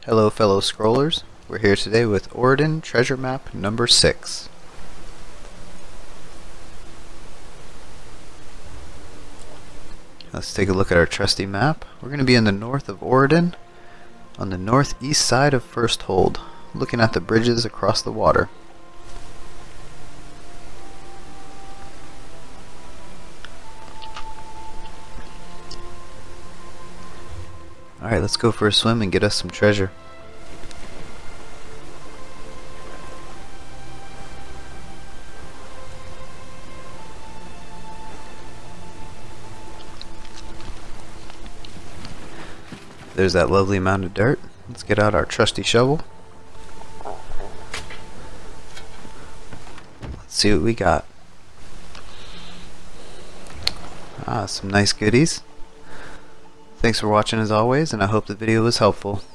Hello fellow scrollers, we're here today with Auridon treasure map number 6. Let's take a look at our trusty map. We're going to be in the north of Auridon, on the northeast side of First Hold, looking at the bridges across the water. Alright, let's go for a swim and get us some treasure. There's that lovely amount of dirt. Let's get out our trusty shovel. Let's see what we got. Some nice goodies. Thanks for watching as always, and I hope the video was helpful.